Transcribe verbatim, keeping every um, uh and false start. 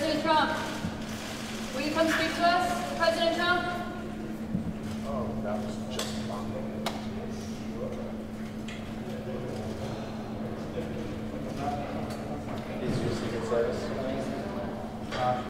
President Trump, will you come speak to us? President Trump? Oh, that was just fun.